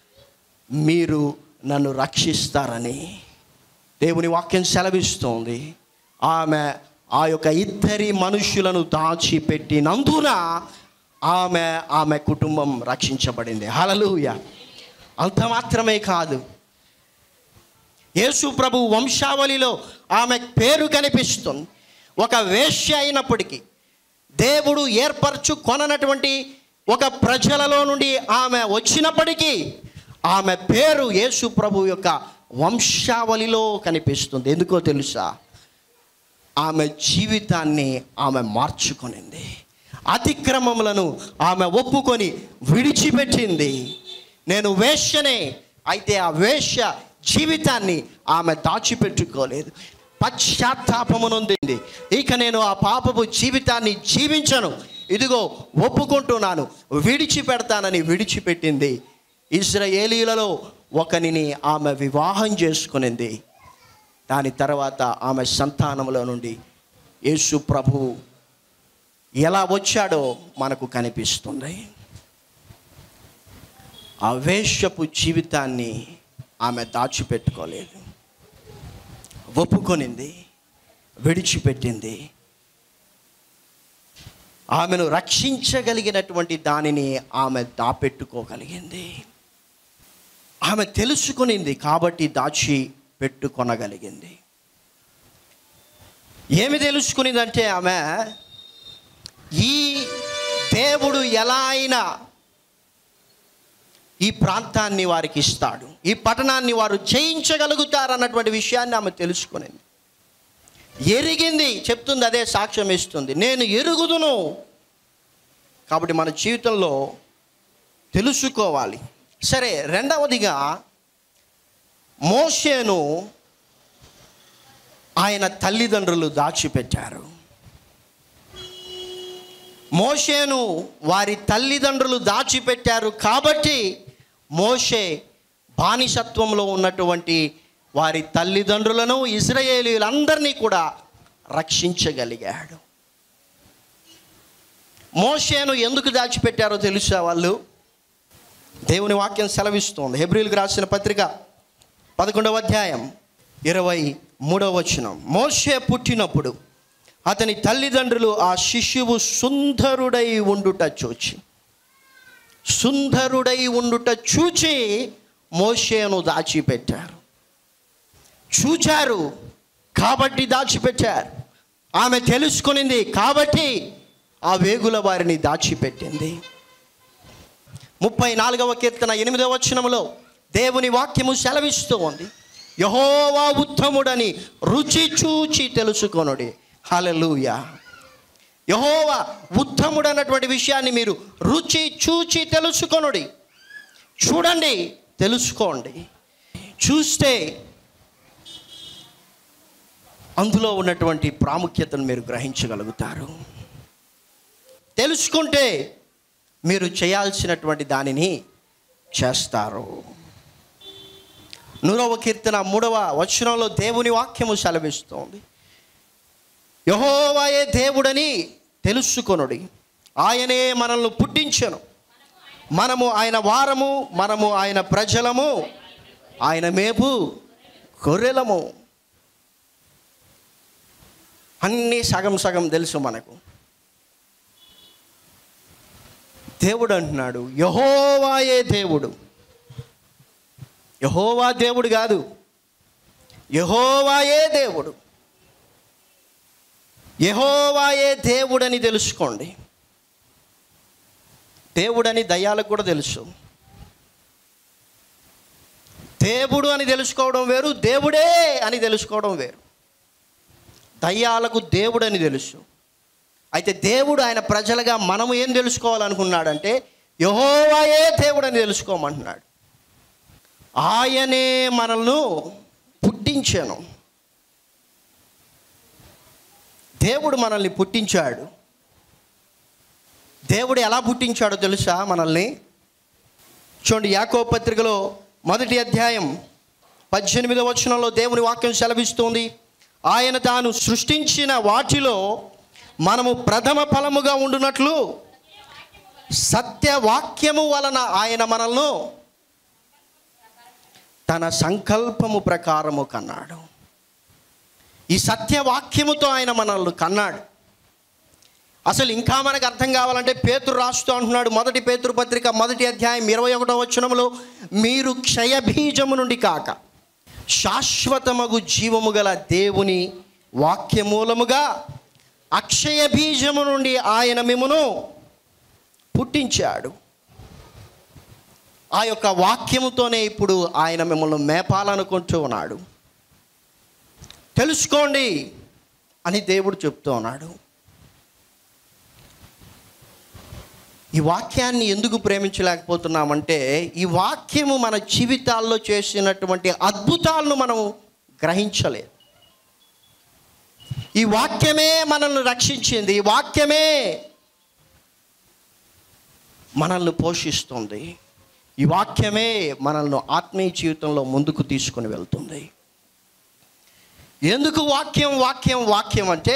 [SPEAKER 1] మీరు నన్ను రక్షిస్తారని దేవుని వాక్యం సెలవిస్తోంది. ఆమె ఆ యొక్క ఇద్దరి మనుషులను దాచిపెట్టినందున ఆమె ఆమె కుటుంబం రక్షించబడింది. హల్లెలూయా. అంత మాత్రమే కాదు, యేసు ప్రభు వంశావళిలో ఆమె పేరు కనిపిస్తుంది. ఒక వేశ్య అయినప్పటికీ దేవుడు ఏర్పరచు కొననటువంటి ఒక ప్రజలలో నుండి ఆమె వచ్చినప్పటికీ ఆమె పేరు యేసు ప్రభు యొక్క వంశావళిలో కనిపిస్తుంది. ఎందుకో తెలుసా? ఆమె జీవితాన్ని ఆమె మార్చుకొనింది. అతిక్రమములను ఆమె ఒప్పుకొని విడిచిపెట్టింది. నేను వేశ్యనే, అయితే ఆ వేశ్య జీవితాన్ని ఆమె దాచిపెట్టుకోలేదు. పశ్చాత్తాపము నొందింది. ఇక నేను ఆ పాపపు జీవితాన్ని జీవించను, ఇదిగో ఒప్పుకుంటున్నాను, విడిచిపెడతానని విడిచిపెట్టింది. ఇశ్రాయేలీయులలో ఒకనిని ఆమె వివాహం చేసుకునింది. దాని తర్వాత ఆమె సంతానములో నుండి యేసు ప్రభు ఎలా వచ్చాడో మనకు కనిపిస్తుంది. ఆ వేశ్యపు జీవితాన్ని ఆమె దాచిపెట్టుకోలేదు, ఒప్పుకొనింది, విడిచిపెట్టింది. ఆమెను రక్షించగలిగినటువంటి దానిని ఆమె దాపెట్టుకోగలిగింది. ఆమె తెలుసుకునింది కాబట్టి దాచి పెట్టుకొనగలిగింది. ఏమి తెలుసుకునిందంటే, ఆమె ఈ దేవుడు ఎలా అయినా ఈ ప్రాంతాన్ని వారికి ఇస్తాడు, ఈ పట్టణాన్ని వారు జయించగలుగుతారు అన్నటువంటి విషయాన్ని ఆమె తెలుసుకునింది, ఎరిగింది. చెప్తుంది, అదే సాక్ష్యం ఇస్తుంది, నేను ఎరుగుదును. కాబట్టి మన జీవితంలో తెలుసుకోవాలి. సరే, రెండవదిగా మోషేను ఆయన తల్లిదండ్రులు దాచిపెట్టారు. మోషేను వారి తల్లిదండ్రులు దాచిపెట్టారు కాబట్టి మోషే బానిసత్వంలో ఉన్నటువంటి వారి తల్లిదండ్రులను, ఇశ్రాయేలీయులందరినీ కూడా రక్షించగలిగాడు. మోషేను ఎందుకు దాచిపెట్టారో తెలుసా? వాళ్ళు దేవుని వాక్యం సెలవిస్తోంది. హెబ్రీయులకు రాసిన పత్రిక పదకొండవ అధ్యాయం ఇరవై మూడవ వచనం. మోషే పుట్టినప్పుడు అతని తల్లిదండ్రులు ఆ శిశువు సుందరుడై ఉండుట చూచి సుందరుడై ఉండుట చూచి మోషేను దాచిపెట్టారు. చూచారు కాబట్టి దాచిపెట్టారు. ఆమె తెలుసుకునింది కాబట్టి ఆ వేగుల వారిని దాచిపెట్టింది. ముప్పై నాలుగవ కీర్తన ఎనిమిదవ వచనములో దేవుని వాక్యము సెలవిస్తూ ఉంది, యెహోవా ఉత్తముడని రుచి చూచి తెలుసుకొనుడి. హల్లెలూయా. యెహోవా ఉత్తముడు అన్నటువంటి విషయాన్ని మీరు రుచి చూచి తెలుసుకొనుడి. చూడండి, తెలుసుకోండి. చూస్తే అందులో ఉన్నటువంటి ప్రాముఖ్యతను మీరు గ్రహించగలుగుతారు. తెలుసుకుంటే మీరు చేయాల్సినటువంటి దానిని చేస్తారు. నూరవ కీర్తన మూడవ వచనంలో దేవుని వాక్యము సెలవిస్తోంది, యెహోవాయే దేవుడని తెలుసుకొనుడి, ఆయనే మనల్ని పుట్టించెను, మనము ఆయన వారము, మనము ఆయన ప్రజలము, ఆయన మేపు గొర్రెలము. అన్నీ సగం సగం తెలుసు మనకు. దేవుడు అంటున్నాడు యెహోవాయే దేవుడు. యెహోవా దేవుడు కాదు, యెహోవాయే దేవుడు. యెహోవాయే దేవుడని తెలుసుకోండి. దేవుడని దయ్యాలకు కూడా తెలుసు. దేవుడు అని తెలుసుకోవడం వేరు, దేవుడే అని తెలుసుకోవడం వేరు. దయ్యాలకు దేవుడు అని తెలుసు. అయితే దేవుడు ఆయన ప్రజలుగా మనము ఏం తెలుసుకోవాలనుకున్నాడంటే యెహోవాయే దేవుడు అని తెలుసుకోమంటున్నాడు. ఆయనే మనల్ని పుట్టించాను. దేవుడు మనల్ని పుట్టించాడు. దేవుడు ఎలా పుట్టించాడో తెలుసా మనల్ని? చూడండి, యాకోబు పత్రికలో మొదటి అధ్యాయం పద్దెనిమిదవ వచనంలో దేవుని వాక్యం సెలవిస్తుంది, ఆయన తాను సృష్టించిన వాటిలో మనము ప్రథమ ఫలముగా ఉండునట్లు సత్యవాక్యము వలన ఆయన మనల్ని తన సంకల్పము ప్రకారము కన్నాడు. ఈ సత్యవాక్యముతో ఆయన మనల్ని కన్నాడు. అసలు ఇంకా మనకు అర్థం కావాలంటే పేతురు రాస్తూ అంటున్నాడు, మొదటి పేతురు పత్రిక మొదటి అధ్యాయం ఇరవై ఒకటో వచనములో, మీరు క్షయబీజము నుండి కాక శాశ్వతమగు జీవము గల దేవుని వాక్యమూలముగా అక్షయ బీజము నుండి ఆయన మిమ్మును పుట్టించాడు. ఆ యొక్క వాక్యముతోనే ఇప్పుడు ఆయన మిమ్మల్ని మేపాలనుకుంటూ ఉన్నాడు. తెలుసుకోండి అని దేవుడు చెప్తూ ఉన్నాడు. ఈ వాక్యాన్ని ఎందుకు ప్రేమించలేకపోతున్నామంటే ఈ వాక్యము మన జీవితాల్లో చేసినటువంటి అద్భుతాలను మనం గ్రహించలేదు. ఈ వాక్యమే మనల్ని రక్షించింది. ఈ వాక్యమే మనల్ని పోషిస్తుంది. ఈ వాక్యమే మనల్ని ఆత్మీయ జీవితంలో ముందుకు తీసుకుని వెళ్తుంది. ఎందుకు వాక్యం వాక్యం వాక్యం అంటే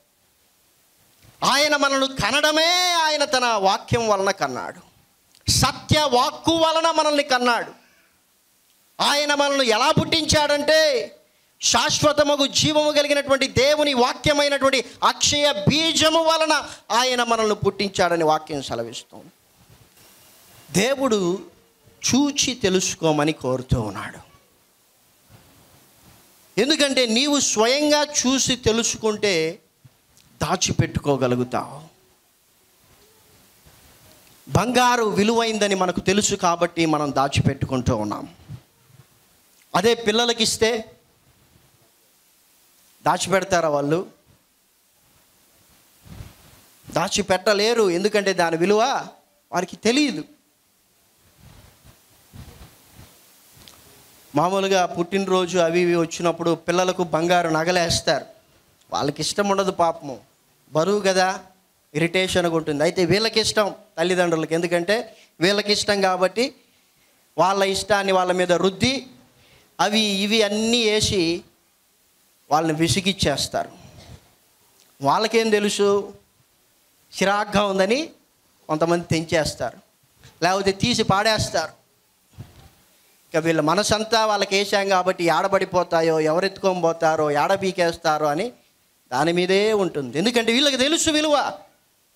[SPEAKER 1] ఆయన మనల్ని కనడమే ఆయన తన వాక్యం వలన కన్నాడు. సత్య వాక్కు వలన మనల్ని కన్నాడు. ఆయన మనల్ని ఎలా పుట్టించాడంటే శాశ్వతముగు జీవము కలిగినటువంటి దేవుని వాక్యమైనటువంటి అక్షయ బీజము వలన ఆయన మనల్ని పుట్టించాడని వాక్యం సెలవిస్తుంది. దేవుడు చూచి తెలుసుకోమని కోరుతూ ఉన్నాడు. ఎందుకంటే నీవు స్వయంగా చూసి తెలుసుకుంటే దాచిపెట్టుకోగలుగుతావు. బంగారు విలువైందని మనకు తెలుసు కాబట్టి మనం దాచిపెట్టుకుంటూ ఉన్నాం. అదే పిల్లలకి ఇస్తే దాచిపెడతారా? వాళ్ళు దాచిపెట్టలేరు. ఎందుకంటే దాని విలువ వారికి తెలియదు. మామూలుగా పుట్టినరోజు అవి ఇవి వచ్చినప్పుడు పిల్లలకు బంగారు నగలేస్తారు. వాళ్ళకి ఇష్టం ఉండదు పాపము, బరువు కదా, ఇరిటేషన్గా ఉంటుంది. అయితే వీళ్ళకి ఇష్టం తల్లిదండ్రులకి, ఎందుకంటే వీళ్ళకి ఇష్టం కాబట్టి వాళ్ళ ఇష్టాన్ని వాళ్ళ మీద రుద్ది అవి ఇవి అన్నీ వేసి వాళ్ళని విసిగిచ్చేస్తారు. వాళ్ళకేం తెలుసు, చిరాగ్గా ఉందని కొంతమంది తెంచేస్తారు, లేకపోతే తీసి పాడేస్తారు. ఇక వీళ్ళ మనసంతా వాళ్ళకి వేసాం కాబట్టి ఏడబడిపోతాయో, ఎవరెత్తుకొని పోతారో, ఏడ పీకేస్తారో అని దాని మీదే ఉంటుంది. ఎందుకంటే వీళ్ళకి తెలుసు విలువ,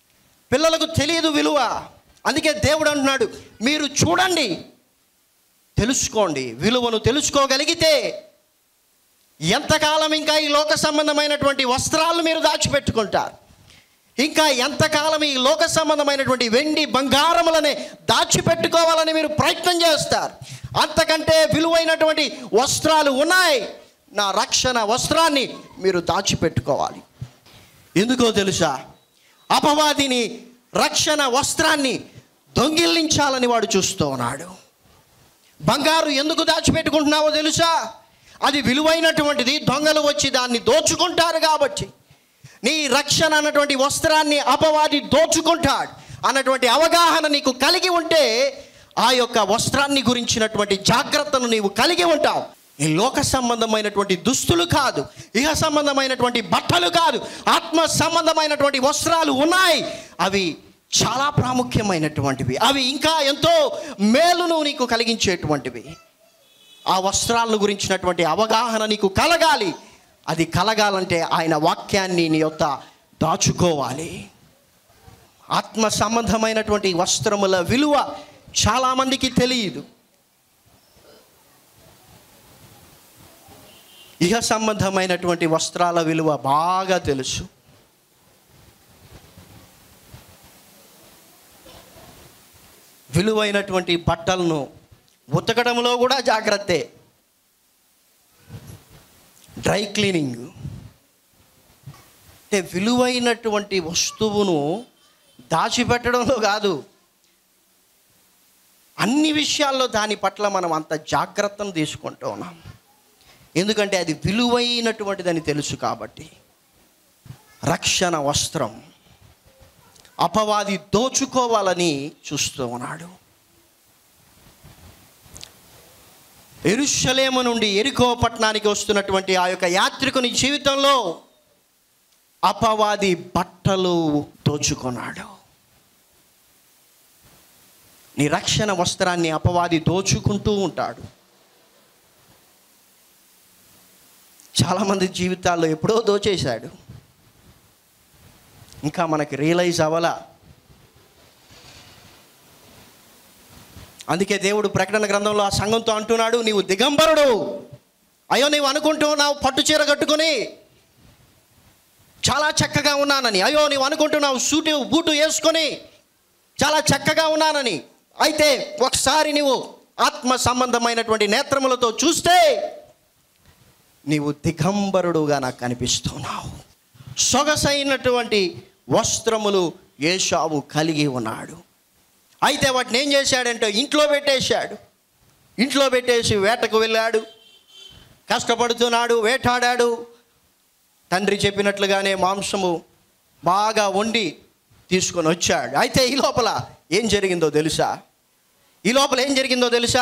[SPEAKER 1] పిల్లలకు తెలియదు విలువ. అందుకే దేవుడు అంటున్నాడు, మీరు చూడండి తెలుసుకోండి. విలువను తెలుసుకోగలిగితే ఎంతకాలం ఇంకా ఈ లోక సంబంధమైనటువంటి వస్త్రాలను మీరు దాచిపెట్టుకుంటారు? ఇంకా ఎంతకాలం ఈ లోక సంబంధమైనటువంటి వెండి బంగారములనే దాచిపెట్టుకోవాలని మీరు ప్రయత్నం చేస్తారు? అంతకంటే విలువైనటువంటి వస్త్రాలు ఉన్నాయి. నా రక్షణ వస్త్రాన్ని మీరు దాచిపెట్టుకోవాలి. ఎందుకో తెలుసా? అపవాదిని రక్షణ వస్త్రాన్ని దొంగిలించాలని వాడు చూస్తూ ఉన్నాడు. బంగారు ఎందుకు దాచిపెట్టుకుంటున్నావో తెలుసా? అది విలువైనటువంటిది, దొంగలు వచ్చి దాన్ని దోచుకుంటారు కాబట్టి. నీ రక్షణ అన్నటువంటి వస్త్రాన్ని అపవాది దోచుకుంటాడు అన్నటువంటి అవగాహన నీకు కలిగి ఉంటే ఆ యొక్క వస్త్రాన్ని గురించినటువంటి జాగ్రత్తను నీవు కలిగి ఉంటావు. ఈ లోక సంబంధమైనటువంటి దుస్తులు కాదు, ఇహ సంబంధమైనటువంటి బట్టలు కాదు, ఆత్మ సంబంధమైనటువంటి వస్త్రాలు ఉన్నాయి. అవి చాలా ప్రాముఖ్యమైనటువంటివి. అవి ఇంకా ఎంతో మేలును నీకు కలిగించేటువంటివి. ఆ వస్త్రాలను గురించినటువంటి అవగాహన నీకు కలగాలి. అది కలగాలంటే ఆయన వాక్యాన్ని నీ యొక్క దాచుకోవాలి. ఆత్మ సంబంధమైనటువంటి వస్త్రముల విలువ చాలామందికి తెలియదు. ఇహ సంబంధమైనటువంటి వస్త్రాల విలువ బాగా తెలుసు. విలువైనటువంటి బట్టలను ఉతకడంలో కూడా జాగ్రత్తే. డ్రై క్లీనింగ్ అంటే విలువైనటువంటి వస్తువును దాచిపెట్టడంలో కాదు, అన్ని విషయాల్లో దాని పట్ల మనం అంత జాగ్రత్తను తీసుకుంటూ ఉన్నాం. ఎందుకంటే అది విలువైనటువంటిదని తెలుసు కాబట్టి. రక్షణ వస్త్రం అపవాది దోచుకోవాలని చూస్తూ ఉన్నాడు. యెరూషలేము నుండి యెరికో పట్టణానికి వస్తున్నటువంటి ఆ యొక్క యాత్రికుని జీవితంలో అపవాది బట్టలు దోచుకున్నాడు. నీ రక్షణ వస్త్రాన్ని అపవాది దోచుకుంటూ ఉంటాడు. చాలామంది జీవితాల్లో ఎప్పుడో దోచేశాడు, ఇంకా మనకి రియలైజ్ అవ్వలా. అందుకే దేవుడు ప్రకటన గ్రంథంలో ఆ సంఘంతో అంటున్నాడు, నీవు దిగంబరుడు. అయ్యో నీవు అనుకుంటున్నావు పట్టు చీర కట్టుకొని చాలా చక్కగా ఉన్నానని. అయ్యో నీవు అనుకుంటున్నావు సూటు బూటు వేసుకొని చాలా చక్కగా ఉన్నానని. అయితే ఒకసారి నీవు ఆత్మ సంబంధమైనటువంటి నేత్రములతో చూస్తే నీవు దిగంబరుడుగా నాకు కనిపిస్తున్నావు. సొగసైనటువంటి వస్త్రములు ఏశావు కలిగి ఉన్నాడు. అయితే వాటిని ఏం చేశాడంటే ఇంట్లో పెట్టేశాడు. ఇంట్లో పెట్టేసి వేటకు వెళ్ళాడు, కష్టపడుతున్నాడు, వేటాడాడు. తండ్రి చెప్పినట్లుగానే మాంసము బాగా వండి తీసుకొని వచ్చాడు. అయితే ఈ లోపల ఏం జరిగిందో తెలుసా? ఈ లోపల ఏం జరిగిందో తెలుసా?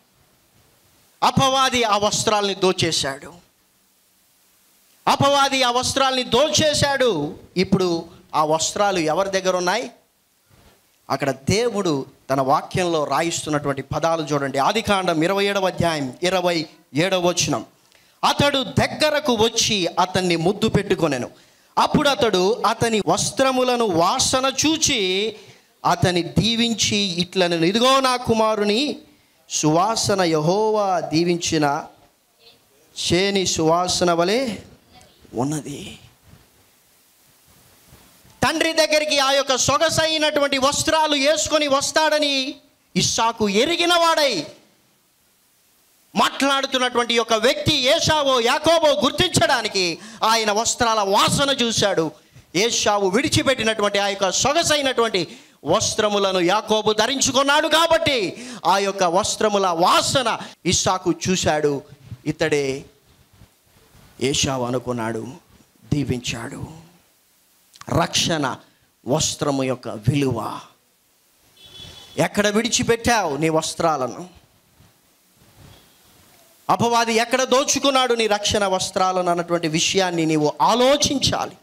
[SPEAKER 1] అపవాది ఆ వస్త్రాల్ని దోచేశాడు. అపవాది ఆ వస్త్రాల్ని దోచేశాడు. ఇప్పుడు ఆ వస్త్రాలు ఎవరి దగ్గర ఉన్నాయి? అక్కడ దేవుడు తన వాక్యంలో రాయిస్తున్నటువంటి పదాలు చూడండి. ఆదికాండం ఇరవై ఏడవ అధ్యాయం ఇరవై ఏడవ వచనం. అతడు దగ్గరకు వచ్చి అతన్ని ముద్దు పెట్టుకొనెను. అప్పుడు అతడు అతని వస్త్రములను వాసన చూచి అతని దీవించి ఇట్లనెను, ఇదిగో నా కుమారుని సువాసన యెహోవా దీవించిన చేని సువాసన వలె ఉన్నది. తండ్రి దగ్గరికి ఆ యొక్క సొగసైనటువంటి వస్త్రాలు వేసుకొని వస్తాడని ఇస్సాకు ఎరిగిన వాడై మాట్లాడుతున్నటువంటి యొక్క వ్యక్తి ఏశావో యాకోబో గుర్తించడానికి ఆయన వస్త్రాల వాసన చూశాడు. ఏశావు విడిచిపెట్టినటువంటి ఆ యొక్క సొగసైనటువంటి వస్త్రములను యాకోబు ధరించుకున్నాడు కాబట్టి ఆ యొక్క వస్త్రముల వాసన ఇస్సాకు చూశాడు. ఇతడే ఏశావు అనుకున్నాడు, దీవించాడు. రక్షణ వస్త్రము యొక్క విలువ. ఎక్కడ విడిచిపెట్టావు నీ వస్త్రాలను? అపవాది ఎక్కడ దోచుకున్నాడు నీ రక్షణ వస్త్రాలను అన్నటువంటి విషయాన్ని నీవు ఆలోచించాలి.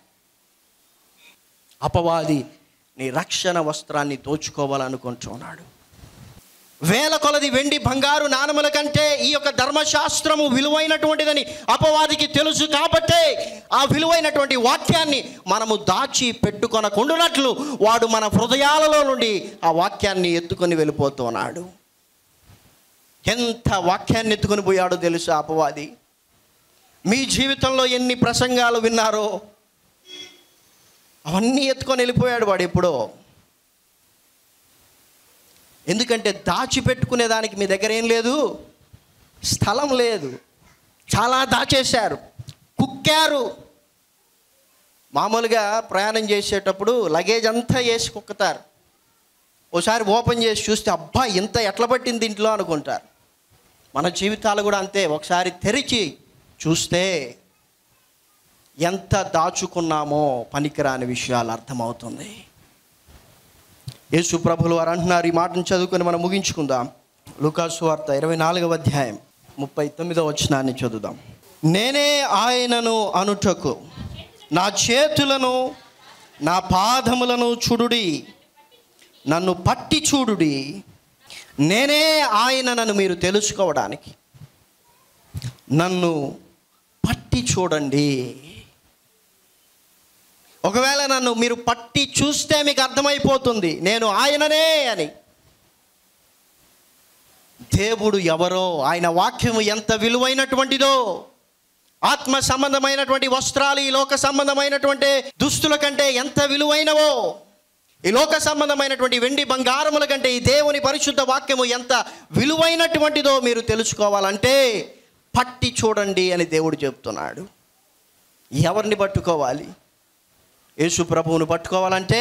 [SPEAKER 1] అపవాది నీ రక్షణ వస్త్రాన్ని దోచుకోవాలనుకుంటున్నాడు. వేల కొలది వెండి బంగారు నాణముల కంటే ఈ యొక్క ధర్మశాస్త్రము విలువైనటువంటిదని అపవాదికి తెలుసు కాబట్టే ఆ విలువైనటువంటి వాక్యాన్ని మనము దాచి పెట్టుకొనకుండునట్లు వాడు మన హృదయాలలో నుండి ఆ వాక్యాన్ని ఎత్తుకొని వెళ్ళిపోతున్నాడు. ఎంత వాక్యాన్ని ఎత్తుకొని పోయాడో తెలుసా అపవాది. మీ జీవితంలో ఎన్ని ప్రసంగాలు విన్నారో అవన్నీ ఎత్తుకొని వెళ్ళిపోయాడు వాడు ఎప్పుడో. ఎందుకంటే దాచిపెట్టుకునే దానికి మీ దగ్గర ఏం లేదు, స్థలం లేదు. చాలా దాచేశారు, కుక్కారు. మామూలుగా ప్రయాణం చేసేటప్పుడు లగేజ్ అంతా వేసి కుక్కుతారు. ఓసారి ఓపెన్ చేసి చూస్తే అబ్బా ఇంత ఎట్లా పట్టింది ఇంట్లో అనుకుంటారు. మన జీవితాలు కూడా అంతే. ఒకసారి తెరిచి చూస్తే ఎంత దాచుకున్నామో పనికిరాని విషయాలు అర్థమవుతుంది. యేసు ప్రభులు వారు అంటున్నారు, ఈ మాటను చదువుకొని మనం ముగించుకుందాం. లూకాసు వార్త ఇరవై నాలుగవ అధ్యాయం ముప్పై తొమ్మిదవ వచనాన్ని చదువుదాం. నేనే ఆయనను అనుటకు నా చేతులను నా పాదములను చూడుడి, నన్ను పట్టి చూడుడి. నేనే ఆయనను మీరు తెలుసుకోవడానికి నన్ను పట్టి చూడండి. ఒకవేళ నన్ను మీరు పట్టి చూస్తే మీకు అర్థమైపోతుంది నేను ఆయననే అని. దేవుడు ఎవరో, ఆయన వాక్యము ఎంత విలువైనటువంటిదో. ఆత్మ సంబంధమైనటువంటి వస్త్రాలు ఈ లోక సంబంధమైనటువంటి దుస్తుల కంటే ఎంత విలువైనవో, ఈ లోక సంబంధమైనటువంటి వెండి బంగారముల కంటే ఈ దేవుని పరిశుద్ధ వాక్యము ఎంత విలువైనటువంటిదో మీరు తెలుసుకోవాలంటే పట్టి చూడండి అని దేవుడు చెప్తున్నాడు. ఎవరిని పట్టుకోవాలి? యేసు ప్రభువును పట్టుకోవాలంటే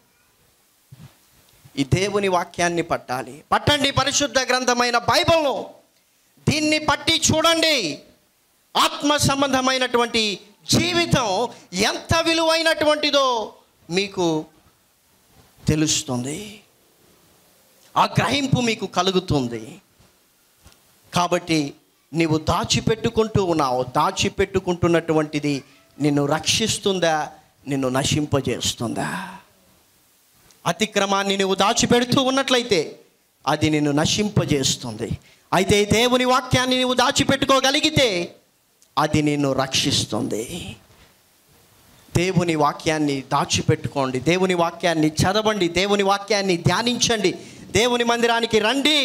[SPEAKER 1] ఈ దేవుని వాక్యాన్ని పట్టాలి. పట్టండి పరిశుద్ధ గ్రంథమైన బైబిల్ను, దీన్ని పట్టి చూడండి. ఆత్మ సంబంధమైనటువంటి జీవితం ఎంత విలువైనటువంటిదో మీకు తెలుస్తుంది, ఆ గ్రహింపు మీకు కలుగుతుంది. కాబట్టి నీవు దాచిపెట్టుకుంటూ ఉన్నావు. దాచిపెట్టుకుంటున్నటువంటిది నిన్ను రక్షిస్తుందా, నిన్ను నశింపజేస్తుందా? అతిక్రమాన్ని నువ్వు దాచిపెడుతూ ఉన్నట్లయితే అది నిన్ను నశింపజేస్తుంది. అయితే దేవుని వాక్యాన్ని నువ్వు దాచిపెట్టుకోగలిగితే అది నిన్ను రక్షిస్తుంది. దేవుని వాక్యాన్ని దాచిపెట్టుకోండి, దేవుని వాక్యాన్ని చదవండి, దేవుని వాక్యాన్ని ధ్యానించండి, దేవుని మందిరానికి రండి.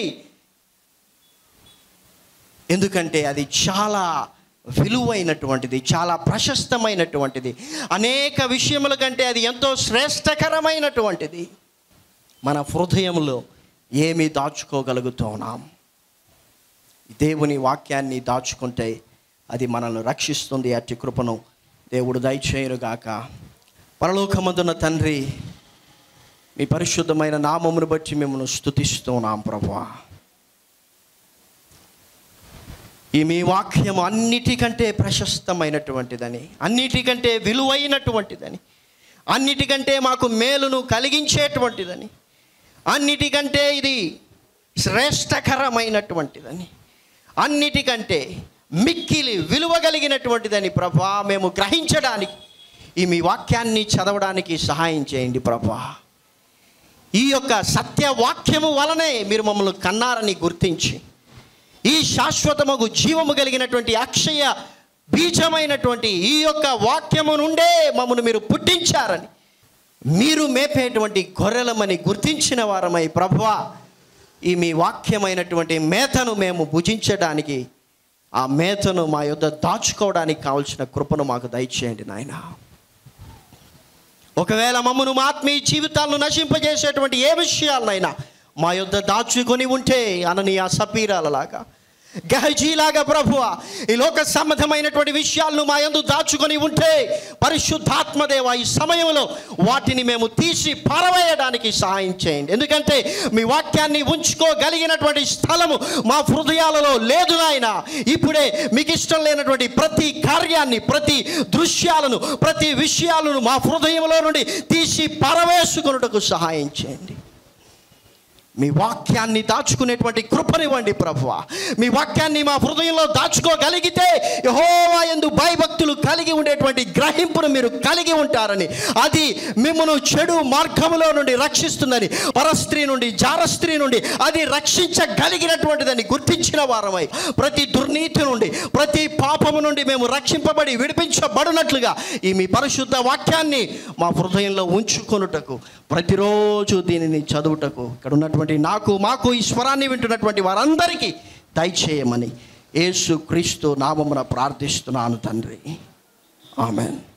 [SPEAKER 1] ఎందుకంటే అది చాలా విలువైనటువంటిది, చాలా ప్రశస్తమైనటువంటిది. అనేక విషయముల కంటే అది ఎంతో శ్రేష్టకరమైనటువంటిది. మన హృదయంలో ఏమి దాచుకోగలుగుతున్నాం? దేవుని వాక్యాన్ని దాచుకుంటే అది మనల్ని రక్షిస్తుంది. అట్టి కృపను దేవుడు దయచేయునుగాక. పరలోకమందున్న తండ్రి, మీ పరిశుద్ధమైన నామమును బట్టి మిమ్మల్ని స్తుతిస్తున్నాం ప్రభువా. ఈ మీ వాక్యం అన్నిటికంటే ప్రశస్తమైనటువంటిదని, అన్నిటికంటే విలువైనటువంటిదని, అన్నిటికంటే మాకు మేలును కలిగించేటువంటిదని, అన్నిటికంటే ఇది శ్రేష్టకరమైనటువంటిదని, అన్నిటికంటే మిక్కిలి విలువ కలిగినటువంటిదని ప్రభా మేము గ్రహించడానికి ఈ మీ వాక్యాన్ని చదవడానికి సహాయం చేయండి ప్రభా. ఈ యొక్క సత్యవాక్యము వలనే మీరు మమ్మల్ని కన్నారని గుర్తించి ఈ శాశ్వతముగు జీవము కలిగినటువంటి అక్షయ బీజమైనటువంటి ఈ యొక్క వాక్యము నుండే మమ్మల్ని మీరు పుట్టించారని, మీరు మేపేటువంటి గొర్రెలమని గుర్తించిన వారమై ప్రభువా ఈ మీ వాక్యమైనటువంటి మేతను మేము భుజించడానికి, ఆ మేతను మా యొద్ద దాచుకోవడానికి కావలసిన కృపను మాకు దయచేయండి నాయన. ఒకవేళ మమ్మను మా ఆత్మీయ జీవితాలను నశింపజేసేటువంటి ఏ విషయాలనైనా మా యొద్ద దాచుకొని ఉంటే అననీయ సపీరాలలాగా, గహజీలాగా ప్రభువా ఈ లోక సంబంధమైనటువంటి విషయాలను మా యందు దాచుకొని ఉంటే పరిశుద్ధాత్మదేవ ఈ సమయంలో వాటిని మేము తీసి పారవేయడానికి సహాయం చేయండి. ఎందుకంటే మీ వాక్యాన్ని ఉంచుకోగలిగినటువంటి స్థలము మా హృదయాలలో లేదు నాయన. ఇప్పుడే మీకు ఇష్టం లేనటువంటి ప్రతి కార్యాన్ని, ప్రతి దృశ్యాలను, ప్రతి విషయాలను మా హృదయంలో నుండి తీసి పారవేసుకున్నటకు సహాయం చేయండి. మీ వాక్యాన్ని దాచుకునేటువంటి కృపనివ్వండి ప్రభువా. మీ వాక్యాన్ని మా హృదయంలో దాచుకోగలిగితే యెహోవా యందు భయభక్తులు కలిగి ఉండేటువంటి గ్రహింపును మీరు కలిగి ఉంటారని, అది మిమ్మల్ని చెడు మార్గములో నుండి రక్షిస్తుందని, పరస్త్రీ నుండి, జారస్త్రీ నుండి అది రక్షించగలిగినటువంటిదని గుర్తించిన వారమై ప్రతి దుర్నీతి నుండి, ప్రతి పాపము నుండి మేము రక్షింపబడి విడిపించబడినట్లుగా ఈ మీ పరిశుద్ధ వాక్యాన్ని మా హృదయంలో ఉంచుకొనుటకు, ప్రతిరోజు దీనిని చదువుటకు, ఇక్కడ ఉన్నటువంటి నాకు మాకు ఈ స్వరాన్ని వింటున్నటువంటి వారందరికీ దయచేయమని యేసు క్రీస్తు నామమున ప్రార్థిస్తున్నాను తండ్రి. ఆమెన్.